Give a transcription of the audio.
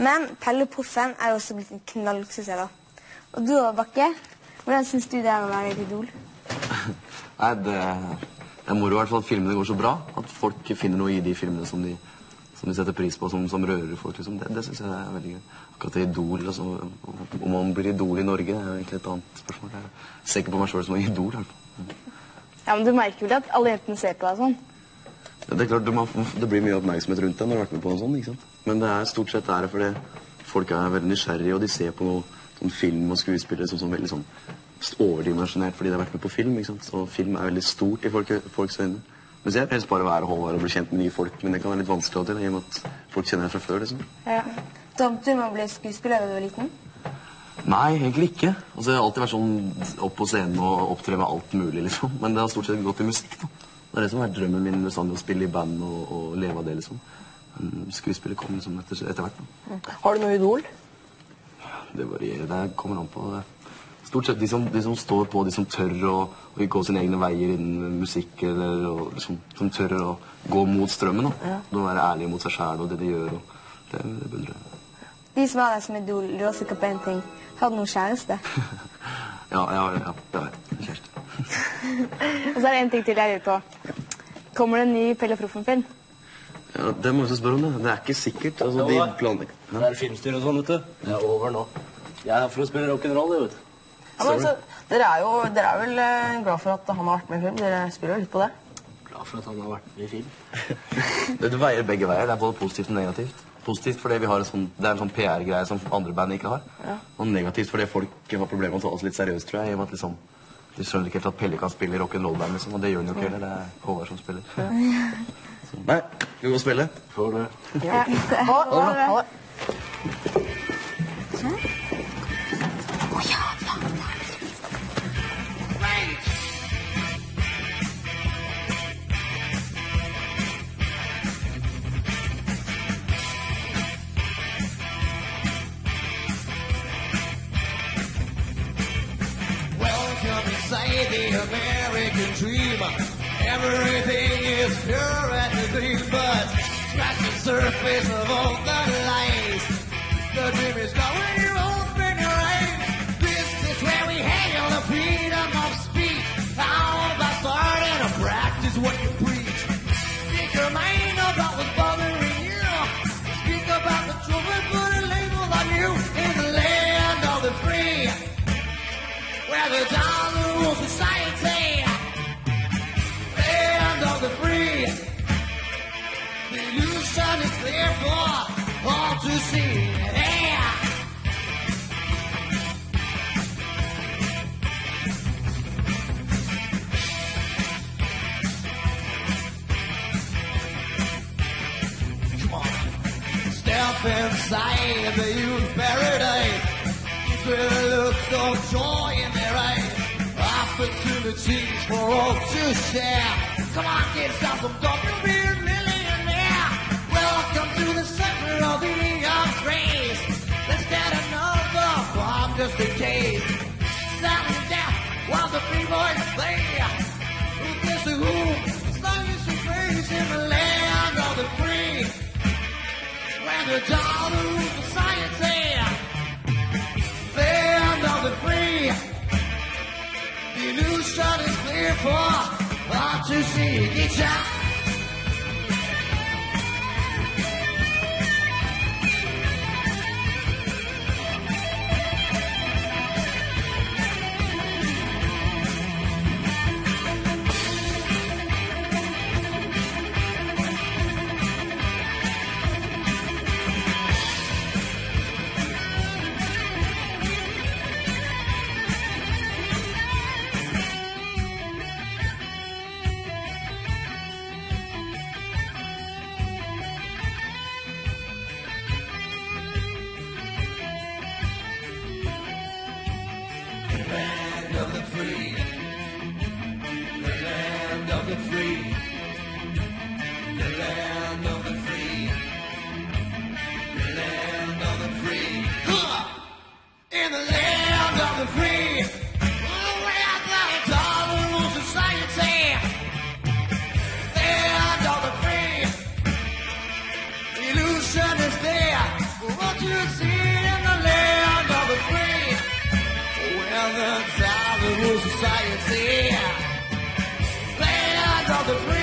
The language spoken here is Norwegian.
Men Pelle Proffen er også blitt en knallsuksess da. Og du, Bakke, hvordan synes du det er å være et idol? Nei, det er moro i hvert fall at filmene går så bra. At folk finner noe i de filmene som de setter pris på, som rører folk. Liksom. Det synes jeg er veldig gøy. Akkurat det idol, altså, om man blir idol i Norge, er jo egentlig et annet spørsmål. Jeg ser ikke på meg selv som en idol, i hvert fall. Ja, men du merker vel at alle jentene ser på deg sånn? Ja, det er klart, det blir mye oppmerksomhet rundt deg når du har vært med på noe sånt, ikke sant? Men det er stort sett fordi folk er veldig nysgjerrige, og de ser på noe sånn film og skuespillere som veldig sånn overdimensjonert fordi de har vært med på film, ikke sant? Så film er veldig stort i folks øyne. Men jeg vil helst bare være Håvard og bli kjent med nye folk, men det kan være litt vanskelig til, i og med at folk kjenner deg fra før, liksom. Ja. Drømte du med å bli skuespiller da du var liten? Nei, egentlig ikke. Altså, jeg har alltid vært sånn opp på scenen og opptre med alt mulig, liksom. Men det har stort sett gått i musikk, da. Det er det som har vært drømmen min, bestandig å spille i band og leve av det, liksom. Skuespillet kommer liksom etter hvert, da. Har du noe idol? Det varierer, det kommer an på det. Stort sett de som står på, de som tør å gå sine egne veier innen musikk, eller liksom, som tør å gå mot strømmen, da. De må være ærlige mot seg selv og det de gjør, og det beundrer jeg. De som har deg som idol, lurer sikkert på en ting. Har du noen kjæreste? Ja, det har jeg. Kjæreste. Og så er det en ting til jeg lurer på. Kommer det en ny Pelle Proffen-film? Ja, det må jeg spørre om det. Det er ikke sikkert. Altså, de planlegger. Ja. Det er filmstyr og sånn, vet du. Det er over nå. Jeg er for å spille rock'n'roll, vet du. Ja, men altså, dere er vel glad for at han har vært med i film? Dere spiller jo litt på det? Glad for at han har vært med i film. Det veier begge veier. Det er både positivt og negativt. Positivt fordi det er en sånn PR-greie som andre band ikke har. Ja. Og negativt fordi folk har problemer med å ta oss litt seriøst, tror jeg. I og med at liksom, de skjønner ikke helt at Pelle kan spille rock'n'roll-band, liksom, og det gjør han jo ikke heller. Det er Håvard som spiller. Ja. Så, nei, vi går og spille. Får det. Ja. Ha det. The American dream. Everything is pure and clean, but scratch the surface of all the lies. The dream is gone when you open your eyes. This is where we hail the freedom of speech. How about starting to practice what you preach? Speak your mind about what's bothering you. Speak about the truth and put a label on you. In the land of the free, where the dollar rules society, land of the free. The illusion is clear for all to see. Yeah. Come on, step inside the youth paradise. With looks of joy in their eyes, opportunities for all to share. Come on, get yourself some dope, you'll be a millionaire. Welcome to the center of the arms race. Let's get another bomb just in case. Silent death while the free boys play. Who gives a who? As long as you praise in the land of the free, where the dollar rules society. Land of the free. The illusion is clear for all to see. Get out. Heaven's Hollywood Society. Land of the free.